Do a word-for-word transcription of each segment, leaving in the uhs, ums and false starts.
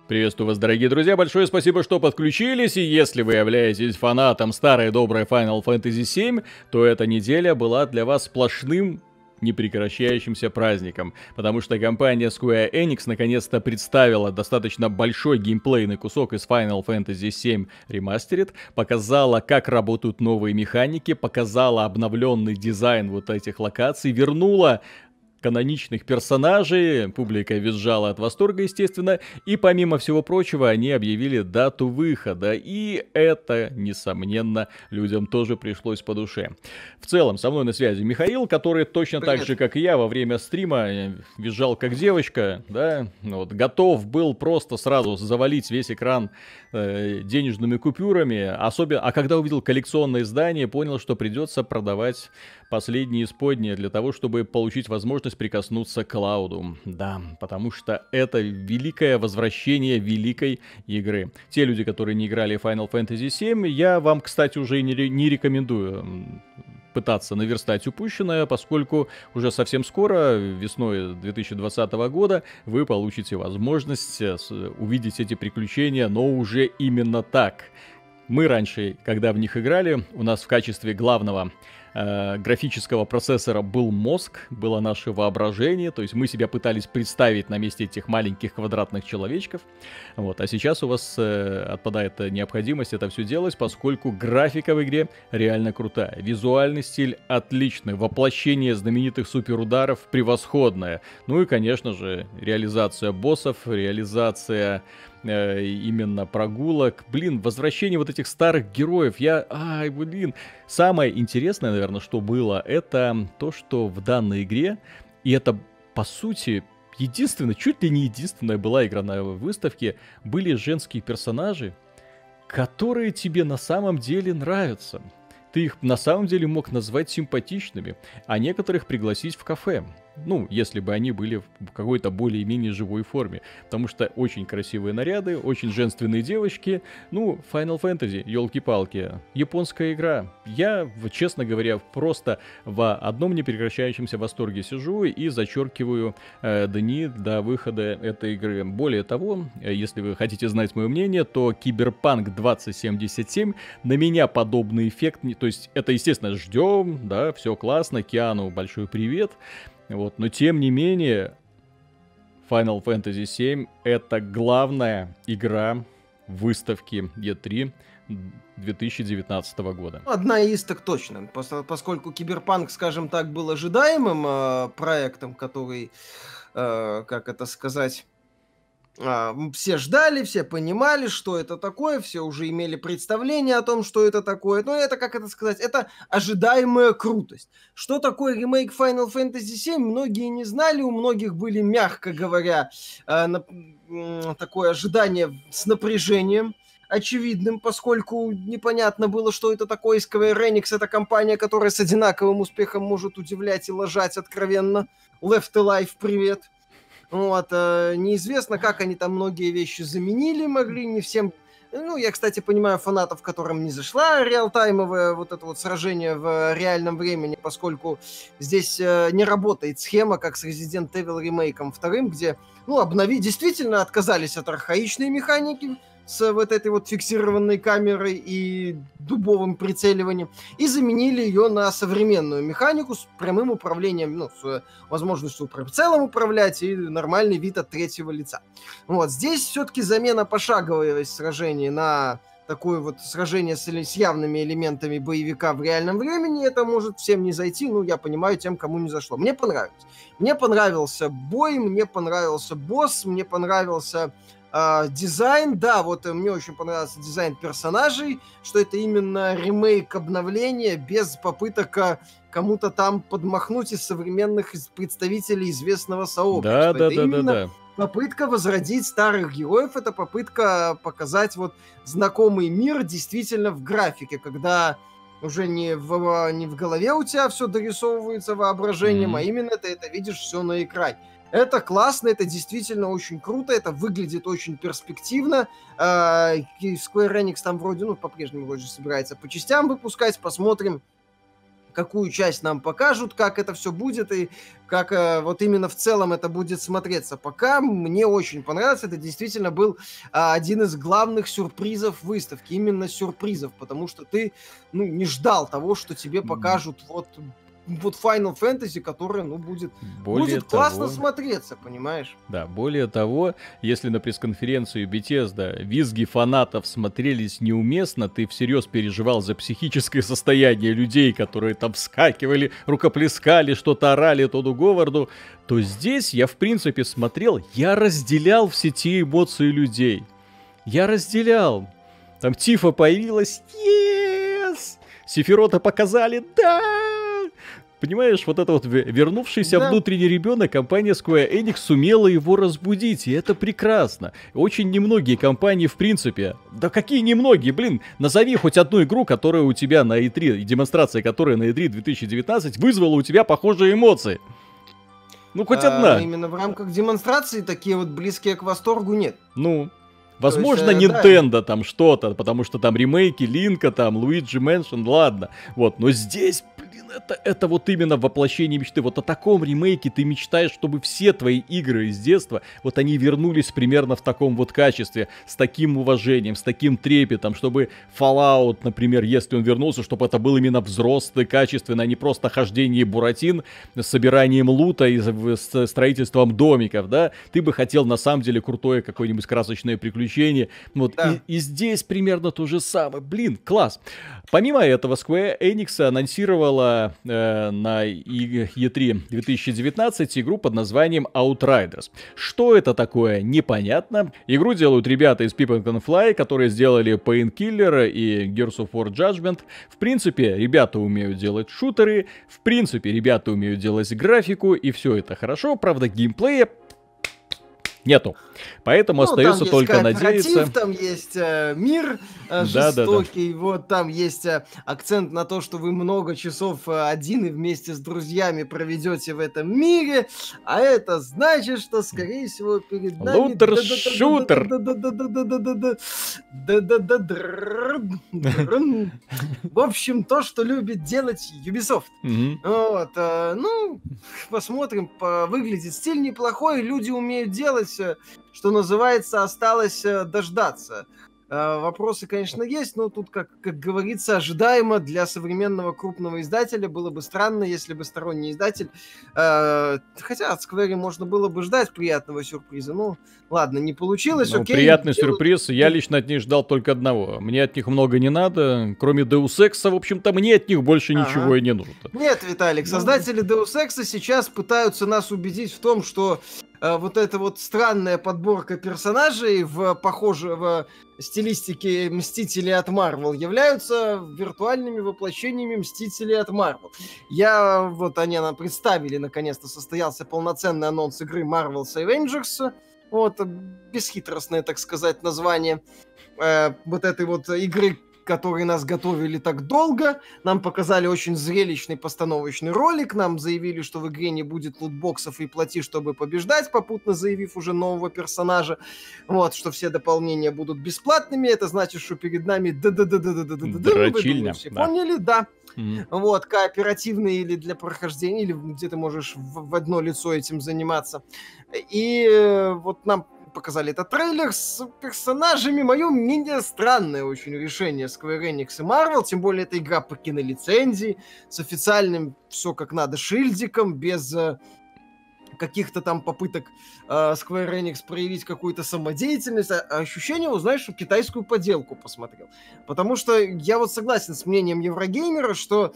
Приветствую вас, дорогие друзья, большое спасибо, что подключились, и если вы являетесь фанатом старой доброй Final Fantasy семь, то эта неделя была для вас сплошным непрекращающимся праздником, потому что компания Square Enix наконец-то представила достаточно большой геймплейный кусок из Final Fantasy семь Remastered, показала, как работают новые механики, показала обновленный дизайн вот этих локаций, вернула каноничных персонажей, публика визжала от восторга, естественно, и помимо всего прочего, они объявили дату выхода, и это, несомненно, людям тоже пришлось по душе. В целом, со мной на связи Михаил, который точно Привет. так же, как и я, во время стрима визжал как девочка, да, вот, готов был просто сразу завалить весь экран э, денежными купюрами, особенно, а когда увидел коллекционное издание, понял, что придется продавать последние исподние для того, чтобы получить возможность прикоснуться к клауду. Да, потому что это великое возвращение великой игры. Те люди, которые не играли в Final Fantasy семь, я вам, кстати, уже не, ре- не рекомендую пытаться наверстать упущенное, поскольку уже совсем скоро, весной две тысячи двадцатого года, вы получите возможность увидеть эти приключения, но уже именно так. Мы раньше, когда в них играли, у нас в качестве главного э, графического процессора был мозг, было наше воображение, то есть мы себя пытались представить на месте этих маленьких квадратных человечков. Вот. А сейчас у вас э, отпадает необходимость это все делать, поскольку графика в игре реально крутая. Визуальный стиль отличный, воплощение знаменитых суперударов превосходное. Ну и, конечно же, реализация боссов, реализация именно прогулок. Блин, возвращение вот этих старых героев. Я, ай, блин. Самое интересное, наверное, что было, это то, что в данной игре, и это, по сути, единственная, чуть ли не единственная была игра на выставке, были женские персонажи, которые тебе на самом деле нравятся. Ты их на самом деле мог назвать симпатичными, а некоторых пригласить в кафе. Ну, если бы они были в какой-то более-менее живой форме. Потому что очень красивые наряды, очень женственные девочки. Ну, Final Fantasy, елки-палки, японская игра. Я, честно говоря, просто в одном непрекращающемся восторге сижу и зачеркиваю э, дни до выхода этой игры. Более того, если вы хотите знать мое мнение, то Киберпанк двадцать семьдесят семь на меня подобный эффект... То есть это, естественно, ждем, да, все классно, Киану большой привет. Вот, но тем не менее, Final Fantasy семь это главная игра выставки и три две тысячи девятнадцатого года. Одна из так точно, поскольку Киберпанк, скажем так, был ожидаемым э, проектом, который, э, как это сказать... Все ждали, все понимали, что это такое, все уже имели представление о том, что это такое. Но это, как это сказать, это ожидаемая крутость. Что такое ремейк Final Fantasy семь, многие не знали, у многих были, мягко говоря, такое ожидание с напряжением очевидным, поскольку непонятно было, что это такое. Square Enix — это компания, которая с одинаковым успехом может удивлять и лажать откровенно. Left Alive, привет. Вот, э, неизвестно, как они там многие вещи заменили, могли, не всем... Ну, я, кстати, понимаю фанатов, которым не зашла реалтаймовое вот это вот сражение в реальном времени, поскольку здесь э, не работает схема, как с Resident Evil ремейком вторым, где, ну, обновить, действительно отказались от архаичной механики, с вот этой вот фиксированной камерой и дубовым прицеливанием, и заменили ее на современную механику с прямым управлением, ну, с возможностью прицелом управлять и нормальный вид от третьего лица. Вот, здесь все-таки замена пошаговое сражение на такое вот сражение с, с явными элементами боевика в реальном времени. Это может всем не зайти, ну, я понимаю, тем, кому не зашло. Мне понравилось. Мне понравился бой, мне понравился босс, мне понравился... Uh, дизайн, да, вот uh, мне очень понравился дизайн персонажей, что это именно ремейк обновления без попыток uh, кому-то там подмахнуть из современных представителей известного сообщества. Да, да, это да, именно да, да. попытка возродить старых героев, это попытка показать вот знакомый мир действительно в графике, когда уже не в, не в голове у тебя все дорисовывается воображением, mm-hmm. а именно ты это видишь все на экране. Это классно, это действительно очень круто, это выглядит очень перспективно. Square Enix там вроде, ну, по-прежнему вроде собирается по частям выпускать, посмотрим, какую часть нам покажут, как это все будет и как э, вот именно в целом это будет смотреться. Пока мне очень понравилось, это действительно был э, один из главных сюрпризов выставки, именно сюрпризов, потому что ты, ну, не ждал того, что тебе покажут вот, вот Final Fantasy, которая, ну, будет, будет классно того, смотреться, понимаешь? Да, более того, если на пресс-конференцию Bethesda визги фанатов смотрелись неуместно, ты всерьез переживал за психическое состояние людей, которые там вскакивали, рукоплескали, что-то орали Тоду Говарду, то здесь я, в принципе, смотрел, я разделял все те эмоции людей. Я разделял. Там Тифа появилась, yes! Сефирота показали, да! Понимаешь, вот это вот вернувшийся да. внутренний ребенок, компания Square Enix сумела его разбудить, и это прекрасно. Очень немногие компании, в принципе, да какие немногие, блин, назови хоть одну игру, которая у тебя на и три, и демонстрация которой на и три две тысячи девятнадцать вызвала у тебя похожие эмоции. Ну, хоть а, одна. Именно в рамках демонстрации такие вот близкие к восторгу нет. Ну... Возможно, есть, Nintendo да. там что-то, потому что там ремейки Линка, там Luigi Mansion, ладно. Вот, но здесь, блин, это, это вот именно воплощение мечты. Вот о таком ремейке ты мечтаешь, чтобы все твои игры из детства, вот они вернулись примерно в таком вот качестве, с таким уважением, с таким трепетом, чтобы Fallout, например, если он вернулся, чтобы это был именно взрослый, качественный, а не просто хождение буратин с собиранием лута и с строительством домиков, да? Ты бы хотел на самом деле крутое какое-нибудь красочное приключение. Вот, да. и, и здесь примерно то же самое. Блин, класс. Помимо этого, Square Enix анонсировала э, на и три две тысячи девятнадцать игру под названием Outriders. Что это такое, непонятно. Игру делают ребята из People Can Fly, которые сделали Painkiller и Gears of War Judgment. В принципе, ребята умеют делать шутеры. В принципе, ребята умеют делать графику. И все это хорошо. Правда, геймплея нету. Поэтому ну, остается только надеяться. Там есть э, мир э, да, жестокий, да, да. Вот там есть э, акцент на то, что вы много часов э, один и вместе с друзьями проведете в этом мире, а это значит, что, скорее всего, перед нами... Лутер-шутер! В общем, то, что любит делать Ubisoft. Вот, ну, посмотрим, выглядит стиль неплохой, люди умеют делать, что называется, осталось дождаться. Вопросы, конечно, есть, но тут, как, как говорится, ожидаемо для современного крупного издателя. Было бы странно, если бы сторонний издатель... Э, хотя от Square можно было бы ждать приятного сюрприза. Ну, ладно, не получилось, ну, окей. Приятный делают... сюрприз. Я лично от них ждал только одного. Мне от них много не надо. Кроме Deus Ex, в общем-то, мне от них больше ага. ничего и не нужно. Нет, Виталик, создатели Deus Ex сейчас пытаются нас убедить в том, что э, вот эта вот странная подборка персонажей в похожего... стилистики Мстителей от Marvel являются виртуальными воплощениями Мстителей от Marvel. Я, вот они нам представили, наконец-то состоялся полноценный анонс игры Marvel's Avengers, вот, бесхитростное, так сказать, название э, вот этой вот игры, которые нас готовили так долго. Нам показали очень зрелищный постановочный ролик, нам заявили, что в игре не будет лутбоксов и плати, чтобы побеждать, попутно заявив уже нового персонажа. Вот, что все дополнения будут бесплатными. Это значит, что перед нами дрочильня. Все поняли? Да. Mm-hmm. Вот, кооперативный или для прохождения, или где ты можешь в, в одно лицо этим заниматься. И э, вот нам показали этот трейлер с персонажами. Мое мнение, странное очень решение Square Enix и Marvel, тем более это игра по кинолицензии, с официальным все как надо шильдиком, без э, каких-то там попыток э, Square Enix проявить какую-то самодеятельность. А ощущение, вот знаешь, что китайскую поделку посмотрел. Потому что я вот согласен с мнением Еврогеймера, что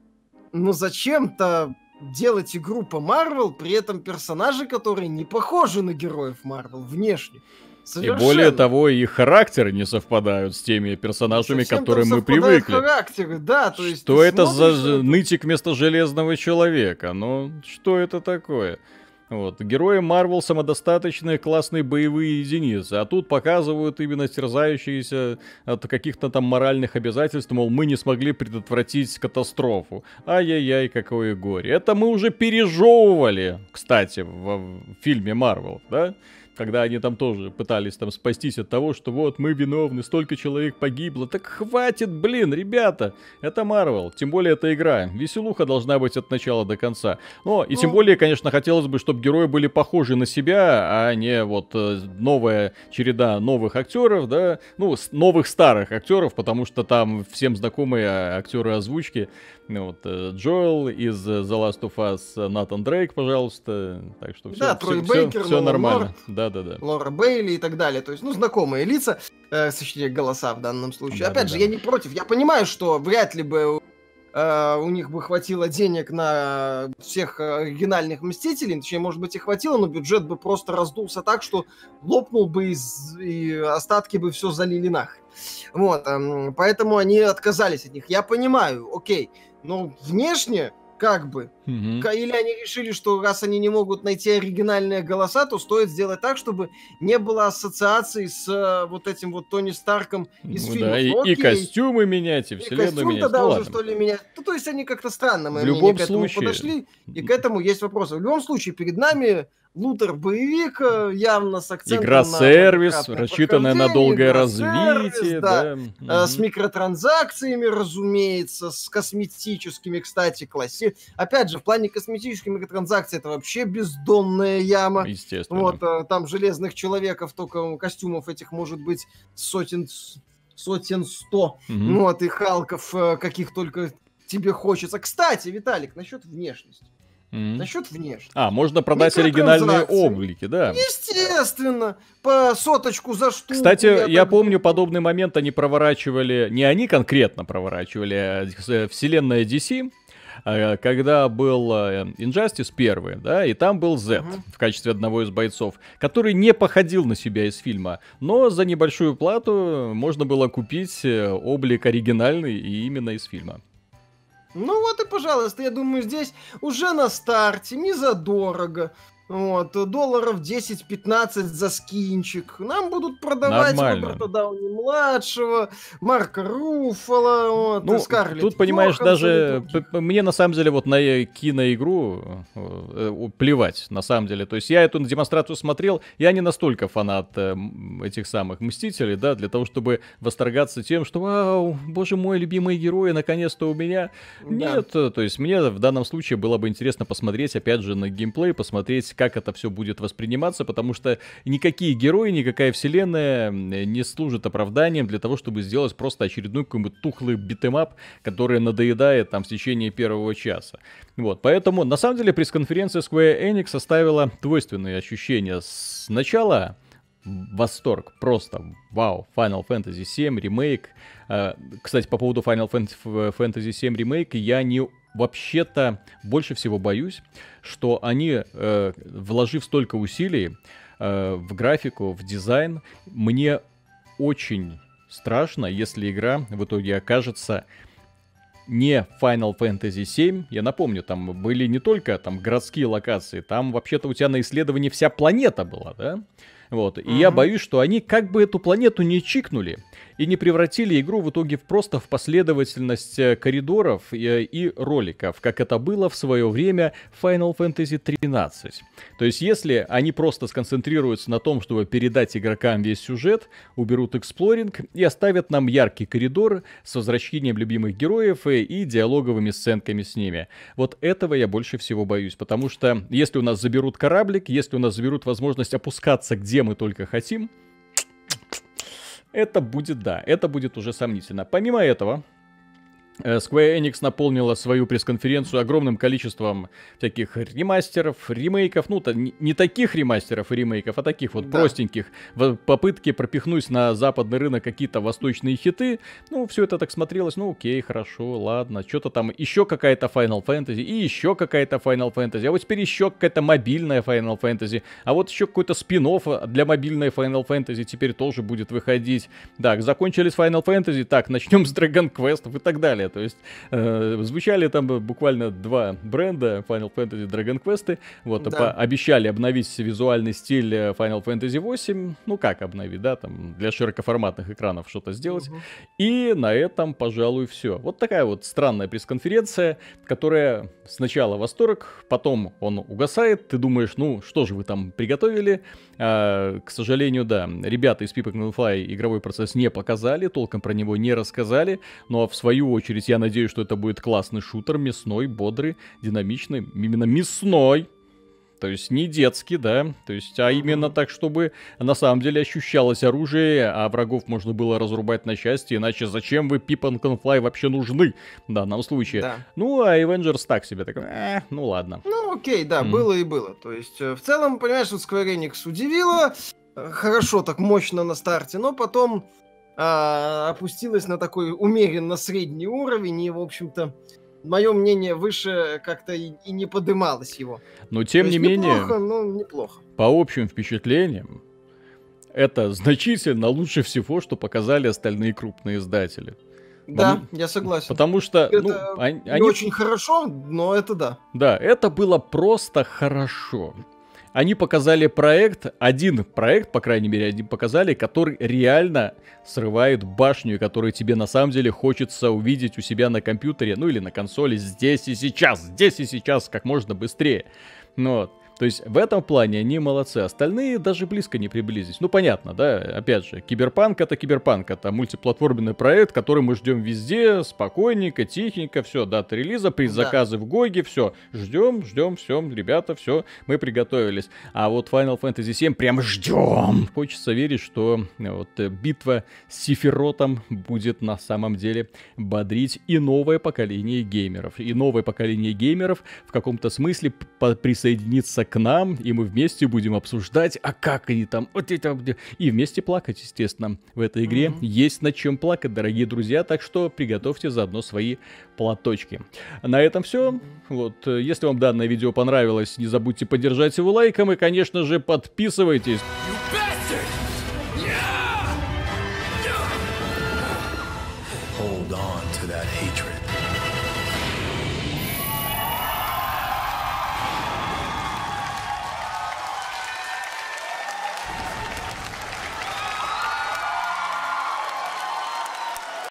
ну зачем-то делать игру по Marvel, при этом персонажи, которые не похожи на героев Marvel внешне. Совершенно. И более того, их характеры не совпадают с теми персонажами, к которым мы привыкли. Характеры, да, то есть что это смотришь, за это... нытик вместо Железного Человека? Ну, что это такое? Вот. Герои Marvel самодостаточные, классные боевые единицы, а тут показывают именно терзающиеся от каких-то там моральных обязательств, мол, мы не смогли предотвратить катастрофу. Ай-яй-яй, какое горе. Это мы уже пережевывали, кстати, в, в фильме Marvel, да? когда они там тоже пытались там спастись от того, что вот мы виновны, столько человек погибло. Так хватит, блин, ребята, это Marvel, тем более это игра, веселуха должна быть от начала до конца. Но и тем Ну. более, конечно, хотелось бы, чтобы герои были похожи на себя, а не вот э, новая череда новых актеров, да, ну, с- новых старых актеров, потому что там всем знакомые а, актеры озвучки. Ну, вот, э, Джоэл из э, The Last of Us, э, Натан Дрейк, пожалуйста. Так что все, Да, все, Трой все, Бейкер, все Нолан нормально. Норт. Да-да-да. Лора Бейли и так далее. То есть, ну, знакомые лица, э, точнее, голоса в данном случае. Да, Опять да, же, да. я не против. Я понимаю, что вряд ли бы э, у них бы хватило денег на всех э, оригинальных Мстителей. Точнее, может быть, и хватило, но бюджет бы просто раздулся так, что лопнул бы из- и остатки бы все залили нахрен. Вот, эм, поэтому они отказались от них. Я понимаю, окей, но внешне как бы Мгм. Ка- Или они решили, что раз они не могут найти оригинальные голоса, то стоит сделать так, чтобы не было ассоциаций с э, вот этим вот Тони Старком из Ну фильмов. да, и, Ну, и окей. костюмы менять, и И вселенную костюм менять. тогда Ну уже, ладно. что ли, менять. Ну, то есть они как-то странно, В мое любом мнение, к этому случае- подошли, и к этому есть вопросы. В любом случае, перед нами лутер-боевик, э, явно с акцентом на Игра-сервис, многократное рассчитанная на прохождение, долгое игра-сервис, развитие, да. да. Э, С Мгм. микротранзакциями, разумеется, с косметическими, кстати, классе. Опять же, в плане косметических микротранзакций это вообще бездонная яма. Естественно. Вот, э, там железных человеков, только костюмов этих может быть сотен, с- сотен сто. Мгм. Вот, и Халков, э, каких только тебе хочется. Кстати, Виталик, насчет внешности. Мгм. Насчет внешности. А, можно продать оригинальные Микротранзакции. облики, да. Естественно, по соточку за штуку. Кстати, я так помню, думаю. подобный момент они проворачивали, не они конкретно проворачивали, а с- вселенная ди си, э, когда был э, Injustice первый, да, и там был Z Мгм. в качестве одного из бойцов, который не походил на себя из фильма, но за небольшую плату можно было купить э, облик оригинальный и именно из фильма. Ну вот и, пожалуйста, я думаю, здесь уже на старте, не задорого. Вот, долларов десять-пятнадцать за скинчик. Нам будут продавать Нормально. Роберта Дауни-младшего, Марка Руффало, вот, Ну, Скарлетт тут, понимаешь, Йоханссон и даже других. п- п- мне на самом деле вот на э, киноигру э, э, плевать, на самом деле. То есть я эту демонстрацию смотрел, я не настолько фанат э, м, этих самых Мстителей, да, для того, чтобы восторгаться тем, что, вау, боже мой, любимые герои, наконец-то у меня. Да. Нет, э, то есть мне в данном случае было бы интересно посмотреть, опять же, на геймплей, посмотреть, как это все будет восприниматься, потому что никакие герои, никакая вселенная м, не служит оправданием для того, чтобы сделать просто очередной какой-нибудь тухлый битэмап, который надоедает там в течение первого часа. Вот, поэтому, на самом деле, пресс-конференция Square Enix оставила двойственные ощущения. Сначала восторг, просто вау, Final Fantasy семь ремейк. Э, Кстати, по поводу Final Fan- Fantasy семь ремейк, я не вообще-то больше всего боюсь, что они, э, вложив столько усилий э, в графику, в дизайн, мне очень страшно, если игра в итоге окажется не Final Fantasy семь. Я напомню, там были не только там городские локации, там вообще-то у тебя на исследовании вся планета была, да? Вот, и я Мгм. боюсь, что они как бы эту планету не чикнули и не превратили игру в итоге в просто в последовательность э, коридоров и, и роликов, как это было в свое время в Final Fantasy тринадцать. То есть, если они просто сконцентрируются на том, чтобы передать игрокам весь сюжет, уберут эксплоринг и оставят нам яркий коридор с возвращением любимых героев и, и диалоговыми сценками с ними. Вот этого я больше всего боюсь, потому что если у нас заберут кораблик, если у нас заберут возможность опускаться где мы только хотим, это будет, да, это будет уже сомнительно. Помимо этого, э, Square Enix наполнила свою пресс-конференцию огромным количеством всяких ремастеров, ремейков, ну, то не, не таких ремастеров и ремейков, а таких вот Да. простеньких, в попытке пропихнуть на западный рынок какие-то восточные хиты. Ну, все это так смотрелось, ну, окей, хорошо, ладно, что-то там, еще какая-то Final Fantasy, и еще какая-то Final Fantasy, а вот теперь еще какая-то мобильная Final Fantasy, а вот еще какой-то спин-офф для мобильной Final Fantasy теперь тоже будет выходить. Так, закончились Final Fantasy, так, начнем с Dragon Quest и так далее. показали. То есть э, звучали там буквально два бренда Final Fantasy Dragon Quest. Вот, Да. по- обещали обновить визуальный стиль Final Fantasy восемь. Ну как обновить, да, там для широкоформатных экранов что-то сделать. Мгм. И на этом, пожалуй, все. Вот такая вот странная пресс-конференция, которая сначала восторг, потом он угасает. Ты думаешь, ну что же вы там приготовили? А, к сожалению, да, ребята из People Can Fly игровой процесс не показали, толком про него не рассказали. Но в свою очередь я надеюсь, что это будет классный шутер, мясной, бодрый, динамичный, именно мясной. То есть не детский, да, то есть, а именно так, чтобы на самом деле ощущалось оружие, а врагов можно было разрубать на части, иначе зачем вы People Can Fly вообще нужны в данном случае? Да. Ну, а Avengers так себе, такой, э, ну ладно. Ну, окей, да, Мгм. было и было. То есть, э, в целом, понимаешь, вот Square Enix удивило, э, хорошо, так мощно на старте, но потом а, опустилась на такой умеренно средний уровень, и, в общем-то, мое мнение выше как-то и, и не подымалось его. Но тем То не есть менее, неплохо, но неплохо. по общим впечатлениям, это значительно лучше всего, что показали остальные крупные издатели. Да, Потому- я согласен. Потому что, ну, Это они, Не они- очень хорошо, но это да. да, это было просто хорошо. Они показали проект, один проект, по крайней мере, один показали, который реально срывает башню, и который тебе на самом деле хочется увидеть у себя на компьютере, ну или на консоли здесь и сейчас, здесь и сейчас, как можно быстрее. Ну вот. То есть в этом плане они молодцы, остальные даже близко не приблизились. Ну понятно, да, опять же, Киберпанк это Киберпанк, это мультиплатформенный проект, который мы ждем везде, спокойненько, тихенько, все, дата релиза, предзаказы в Гоге, все, ждем, ждем, все, ребята, все, мы приготовились. А вот Final Fantasy семь прям ждем. Хочется верить, что вот э, битва с Сефиротом будет на самом деле бодрить и новое поколение геймеров. И новое поколение геймеров в каком-то смысле п- присоединится к нам, и мы вместе будем обсуждать, а как они там, вот это, и вместе плакать, естественно, в этой игре. Мгм. Есть над чем плакать, дорогие друзья, так что приготовьте заодно свои платочки. На этом все. Вот, э, если вам данное видео понравилось, не забудьте поддержать его лайком и, конечно же, подписывайтесь.